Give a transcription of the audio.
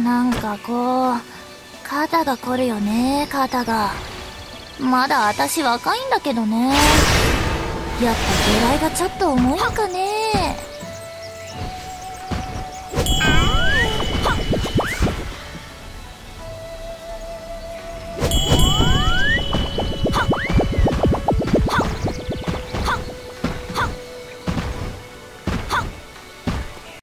なんかこう、肩が凝るよね、肩が。まだ私若いんだけどね。やっぱ下来がちょっと重いのかね。